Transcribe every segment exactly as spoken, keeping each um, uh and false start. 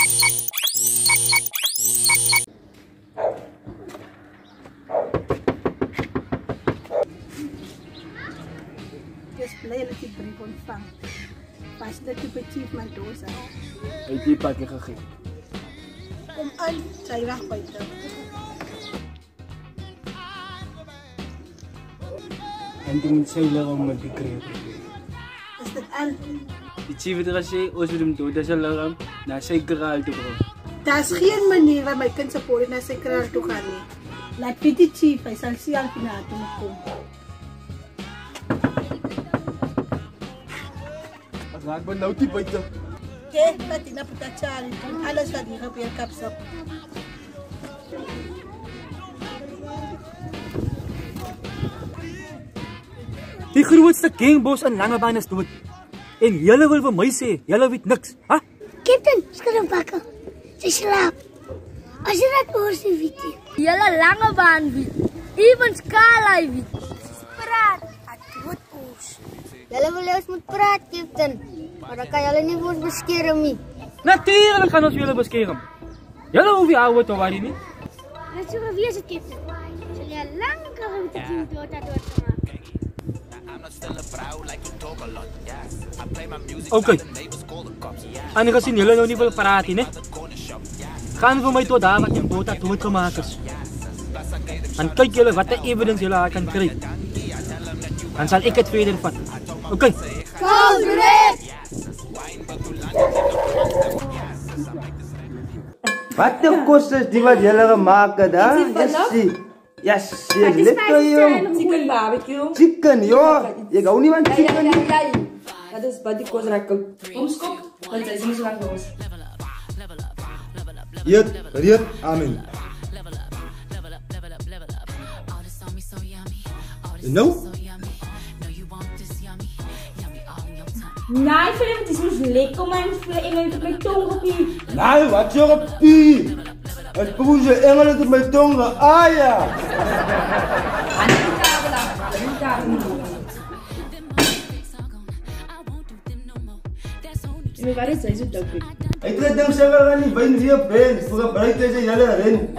Ik is blij dat je brief ontvangt. Pas dat je achievement doos aan. Hij die pakje gegeven. Kom aan, zij weg buiten. En toen moet zij leren om met die creëren. Is dat al? Die chief het gezegd, als we hem doen, dat is een leren naar zijn kraal toe brengen. Daar is geen manier waar mijn kind support naar zijn kraal toe gaan. Laat weet die chief, hij zal zien al naar toe komen. Raak me nou die buiten. Oké, laat die naar Charlie doen. Alles wat hier gebeurt, kapsap. Die grootste gangbos in Langebaan is dood. En julle wil vir my sê, julle weet niks, hè? Captain, skroepakke. Sy slaap. As jy dat hoor sy weet nie. Julle Langebaan weet. Evens Kaalai weet. Praat, ek dood ons. Julle wil ons moet praat, Captain. Maar dan kan julle nie ons beskerm nie. Natuurlijk gaan ons julle beskerm. Julle hoef nie ouwe te worry nie. Dit sou gewees het, Captain. Sal jy lank om te sien dood dat dood te maak. Oké. En gezien jullie nou niet willen praten, hè? Gaan voor mij tot daar wat je dood dood gemaakt is. En kijk jullie wat de evidence jullie kan krijgen. Dan zal ik het verder vatten. Oké. Okay. Wat de kost is die wat jullie gemaakt hebben? Yes, yes, yes, lekker joh. Chicken barbecue. Chicken, joh. Je houdt niet van chicken. Ja, ja, ja. Dat is wat die kost raakt. Omskop, want zij zijn zo lang los. Riet, riet, amen. En nou? Nee, Philip, het is zo lekker man. Engelen op mijn tong op je. Nee, wat je op pie? Het broertje engelen op mijn tong. Ah ja. Aan die kabel aan. Aan die kabel. Maar waar is hij zo dubbel? Ik denk dat ze niet bij die bent. Voor gebruik deze hele ren.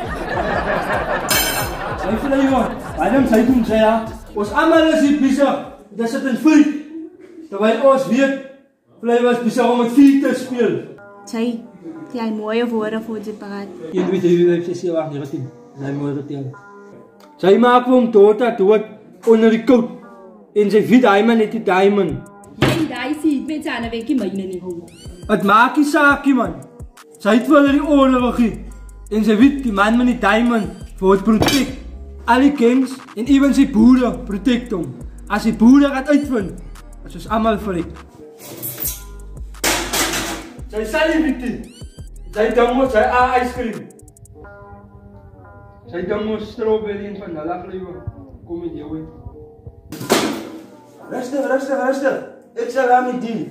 Zij van die man, waarom zij doen zij ja? Ons allemaal is hier bezig. Dat zit een vriend. Terwijl ons weet, vlei was bezig om met vier te spelen. Zij, die hij mooie woorden voor je praat. Je weet hoe je zes jaar niet gezien. Zij mooi geteld. Zij maken hem dood dat dood onder de koud. En zij vindt hij maar net die diamond. Jij daar ziet met zijn weekje mijne niet goed. Het maakt die zaakje man. Zij het wel die oorlog. En zij weet die man met die diamond voor het protect. Alle gangs en even zijn broeder protect hem. Als zijn broeder gaat uitvinden, dat is allemaal verrekt. Zij zijn niet weten. Zij dan zij a ice cream. Zij dan strawberry en vanilla flavor. Kom met jou in. Rustig, rustig, rustig. Ik zeg aan met die.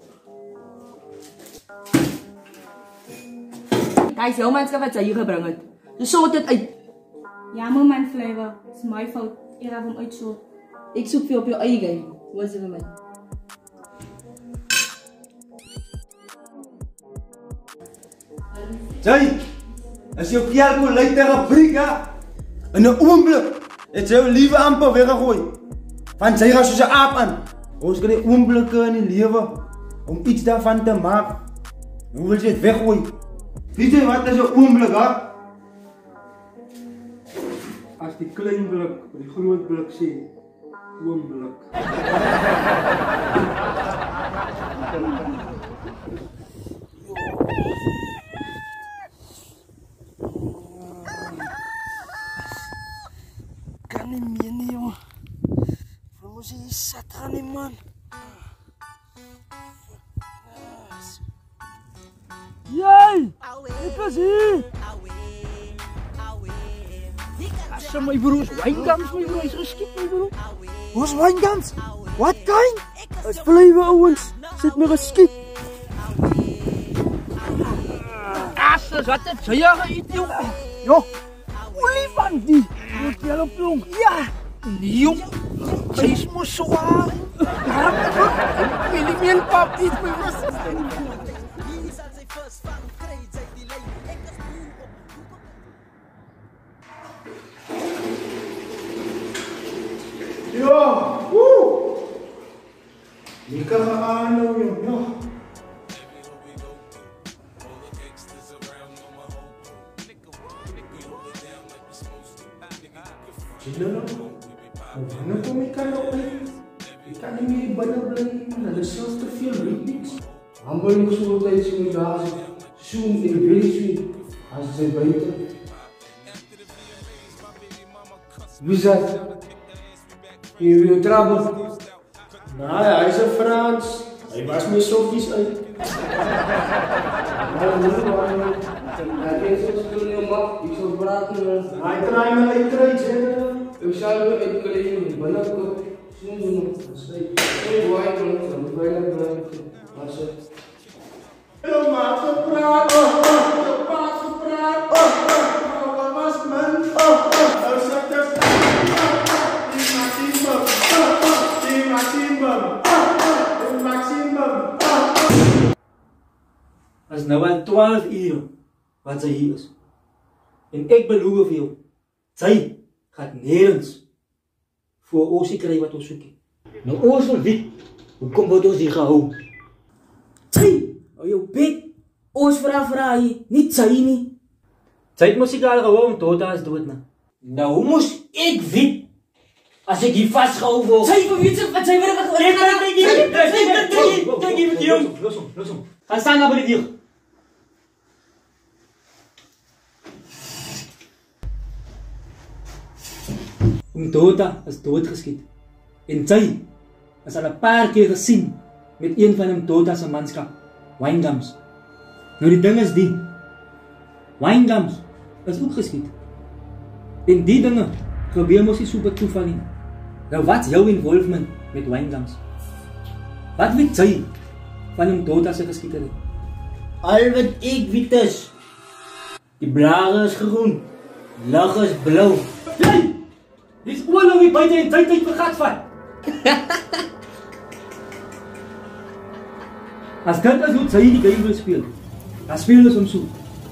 Hij is heel mensen wat zij hier gebring het. Dus zo het uit. Ja, maar mijn flavor. Het is mijn fout. Ik heb hem uit zo. Ik zoek veel op je eigen. Hoe is het met mij? Zij, als je op jou kon lijkt tegen brik, ja. In een oomblik, het zou je lieve amper weggegooid. Van zij gaat zo'n aap aan. Ons krijgt oomblikken in het leven om iets daarvan te maken. Hoe wil je het weggooien? Weet je wat is een oomblik, hè? Als die klein blik, die groot blik sien, oomblik. Kan niet meer, nie, jongen. We moeten hier zat gaan, nie, man. Jij! Ik was hier! Asa my bro, wijngans my bro, is geskiet my bro. Ons wijngans? Wat kind? As vleiwe ouens, sit my geskiet. Asa, wat het sy geëet jong? Jo, olifant die, moet jy op jong. Ja, nee jong, sy is mos so aan. Wil die meelpap niet my bro. General, wanneer kom ik aan op uit? Ik kan niet meer binnen blijven, dat is zelfs te veel, weet niks. Amper nog zo tijd zien we daar zoen in wezen als ze buiten. Wie is dat? Hier wil je trappen? Nou ja, hij is een Frans. Hij was meer zo vies uit. Ik zal praten. Hij draait me lekker uit, hè. Ik zal je uit college binnenkort zoen doen. Ik waai dan, dan veilig blijven. Als je... De maat gepraat, oh, oh, de maat gepraat, oh, oh, oh, wat was man, oh, oh, oh, zet de die Maximum, oh, oh, die Maximum, oh, oh, die Maximum, oh, oh. Het is nou al twaalf uur wat zij hier is. En ik beloof jou, zij gaat nergens voor ons krijgen wat ons zoeken. Nou, ons wil weten, hoe komt het ons hier gehouden? Zij! Oh, jou bek, ons vraag vraag hier, niet zij niet. Zij het moest ik al gewoon Tota is dood, na. Nou, hoe moest ik weten? Als ik hier vastgehouden word. Zij, voor wie wat zij willen we gewoon. Kijk hier met die jongens. Los om, los om. Ga staan naar beneden hier. Oom Tota is doodgeskiet. En zij is al een paar keer gezien met een van hem Tota's manskap. Wijngams. Nou die ding is die. Wijngams is ook geskiet. En die dingen gebeur mos nie super toeval nie. Nou wat is jouw involvement met Wijngams? Wat weet jy van hem Tota se geskietery? Al wat ek weet is, die blare is groen, lig is blauw. Hey! Die is oorlog hier buiten en tyd tyd vergat van. As dit is hoe sy die game wil speel, dan speel ons om so.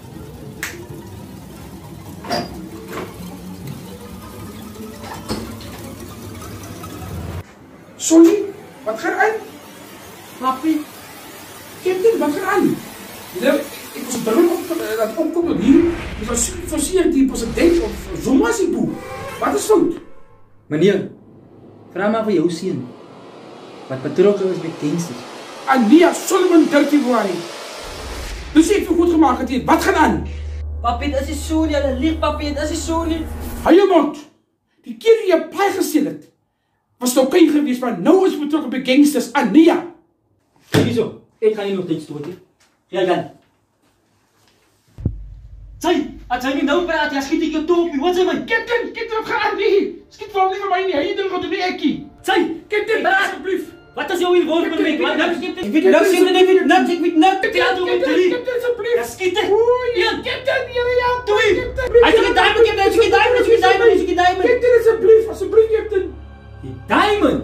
Sonny, wat gaan aan? Papi, Captain, wat gaan aan? Ja, ik was druk op dat opkomen hier. Ik was versierd die president of Zomasiboe. Wat is fout? Meneer, vraag maar voor jou seun, wat betrokken is met gangsters. Ania Solomon Dirty Boy. Dus ik heb goed gemaakt hier. Wat gaan aan? Papi, dat is zo niet, dat ligt papi, dat is zo niet. Hou je mond. Die keer die je paai gestel het, was het oké geweest, maar nou is betrokken bij gangsters. Ania. Kijk zo, ik ga hier nog niks doen. Ga dan. Zij, als jij niet nou praat, ja schiet ik je top. Wat zeg maar? Captain, Captain, wat gaan aan? Nee, schiet van niet van mij niet. Hij doet het niet ekkie. Zij, Captain, alsjeblieft. Wat is jouw involvement met wat? Ik weet niks, ik weet niks, ik weet niks. Ja, doe het drie. Captain, alsjeblieft. Ja, schieten. Ja, Captain, ja, ja. Doe je. Hij is een diamond, Captain, hij is een diamond, hij is een diamond, hij is een diamond. Captain, alsjeblieft, alsjeblieft, Captain. Die diamond.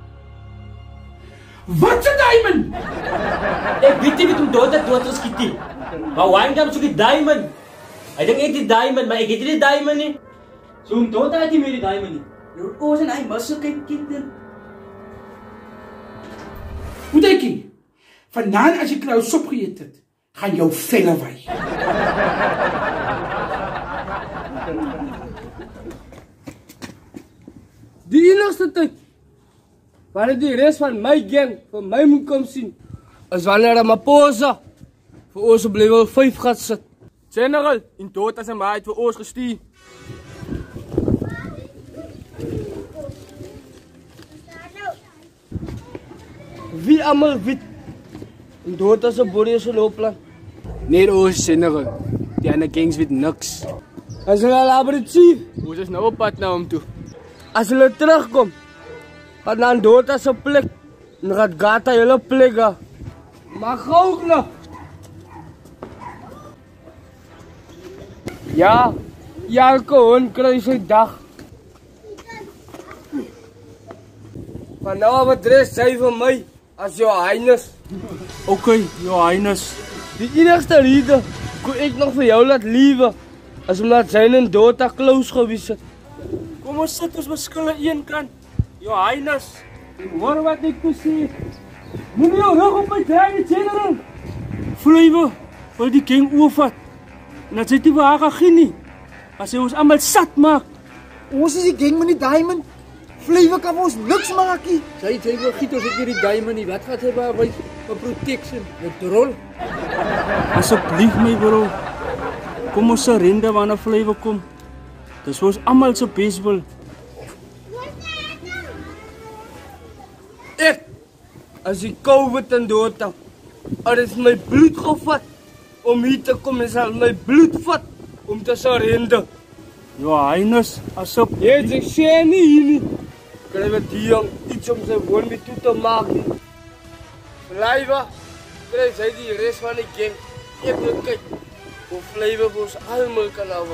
Wat is een diamond? Ik weet niet hoe dood dat dood is geschiet. Maar Wijngam is ook een diamond. Hij denkt echt die diamond, maar ik weet niet die diamond niet. Zo'n Tota het niet meer die diamond niet. Your oors en hij was ook een kind. Hoe denk je? Vanavond als je klauw sop geëet hebt, gaan jou vellen wij. Die enigste tyd wanneer die rest van my gang vir my moet kom sien, is wanneer Ramaphosa vir ons op level vyf gaat sit. General, in Tota se maat vir ons gestuur. Wie allemaal weet, in Tota se boerie se loopplan. Nee, ons general, die ander gangs weet niks. As hulle laber die chief, ons is nou op pad na hom toe. As hulle terugkom, gaat naar Tota se plek, en gaat Gata hele plek af. Maar gauw ook nog. Ja, elke hond krijg sy dag. Maar nou wat rest sy vir my, as jou highness. Oké, okay, jou highness. Die enigste rede, kon ek nog vir jou laat liewe, as omdat sy en Tota close gewees het. Kom ons sit ons beskille een kant, jou highness. En hoor wat ek moet sê. Moet jou rug op my draai, general. Vlijwe, wil die king oorvat. En dat sy die waar gaan nie. As hy ons allemaal sat maak, Ons is die gang met die diamond. Flavor kan ons niks maak nie. Sy sê wil giet ons het hier die diamond nie. Wat gaan sy maar wys vir protection? Met drol. Asseblief my bro. Kom ons surrender wanneer Flavor kom. Dis ons almal se baseball. Ek as die COVID en dood het, het is my bloed gevat om hier te kom en sal my bloed vat om te surrender. Your Highness, asop. Jy sê sê nie hier nie. Kry wat die jong iets om sy woon mee toe te maak nie. Flavor, kry sy die res van die gang. Ek wil kyk hoe Flavor ons almal kan hou.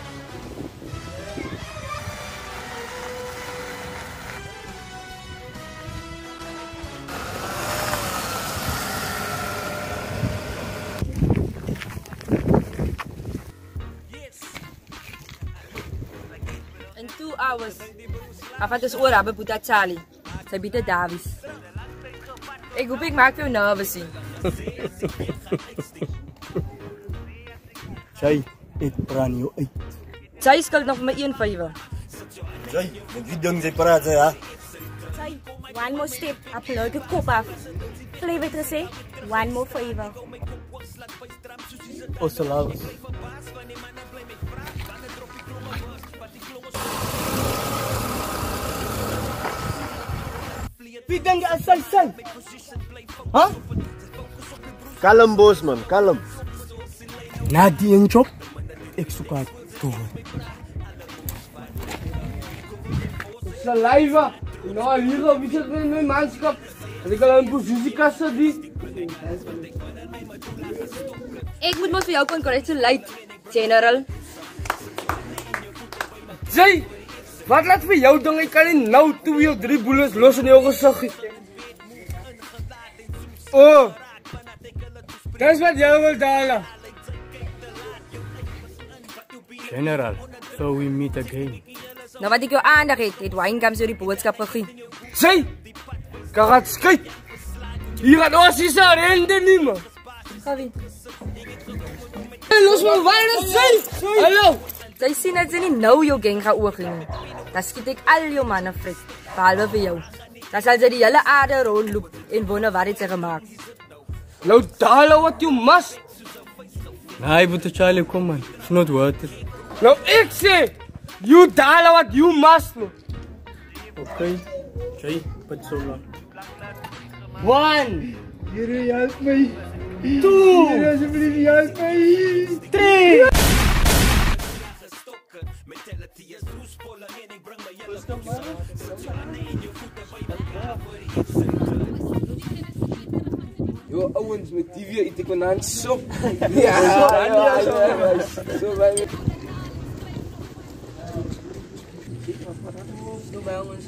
In two hours. Afat is oor hebben Boeta Charlie. Sy bied Davies. Ek hoop ek maak jou nervous nie. Sy, ek brand jou uit. Sy skuld nog vir my een vywe. Sy, met wie ding sy praat sy, ha? Sy, one more step, upload die kop af. Flavor het gesê, one more favor. Osselaus. Wie dink jy as sy sy? Ha? Kalm bos man, kalm. Na die een job, ek soek uit door. Saliva. Nou hier op is dit met my manskap. En ek al 'n posisie kasse die. Ek moet mos vir jou congratulate, General. Sy, wat laat vir jou ding, ek kan nie nou twee of drie boeles los in jou gesig. Oh. Dis wat jy wil daal. General, so we meet again. Nou wat ek jou aandag het, het Wayne Gams jou die boodskap gegee. Sy, kan gaat skyt. Hier gaan ons hier sy rende nie, man. Gawie. Hey, los my Wayne, sy. Hallo. Sy sien dat sy nie nou jou gang gaan oorgee nie. Dan skiet ek al jou manne frik, behalwe vir jou. Dan sal sy die hele aarde rondloop en wonder wat het sy gemaakt. Nou daal wat jy mas. Nee, Boeta Charlie, kom man. It's not worth it. Nou ek sê, you daal wat you must. Okay. Jay, but so long. One. Here, help my. Two. Here, asseblief, help my. Three. Yo, ouens met T V eet ek vanaand sop. Ja, ja, ja. So baie. So baie ons.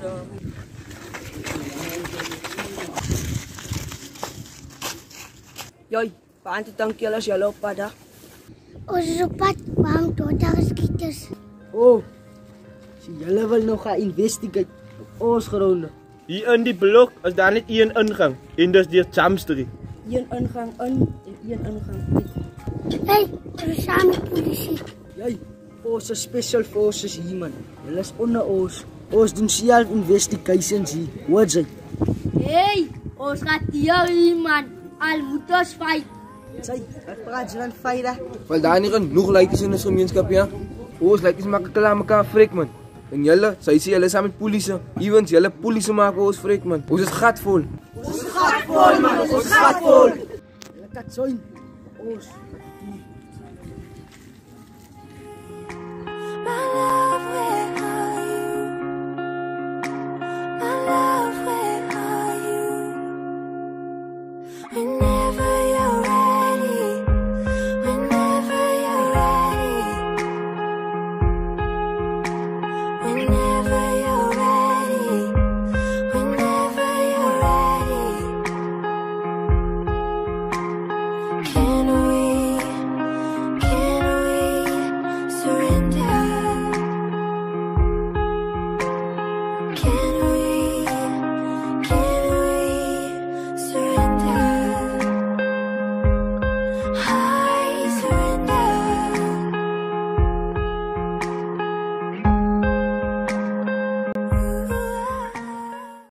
Joi, waar toe dink julle as julle op pad dag? Ons is op pad, waarom tot daar geskieters? Oh, so julle wil nog gaan investigate op ons gronde. Hier in die blok is daar net een ingang en dis die Jamstreet. Een ingang in en een ingang uit. Hey, er is saam met polisie. Jy, ons is special forces hier man. Hulle is onder ons. Ons doen self investigations hier. Hoor jy? Hey, ons gaat hier man. Al moet ons fight. Sy, wat praat jy van fight? Want daar nie genoeg lykes in ons gemeenskap ja. Ons lykes maak klaar mekaar frek man. En julle, sy sê julle saam met polisie. Ewens julle polisie maak ons frek man. Ons is gatvol. Ons is gatvol man, ons is gatvol. Julle kan join ons.